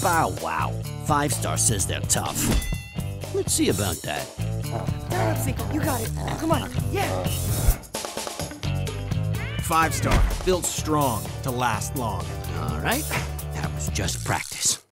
Bow wow. 5-Star says they're tough. Let's see about that. Now, Cinco, you got it. Come on. Yeah. 5-Star, built strong to last long. All right, that was just practice.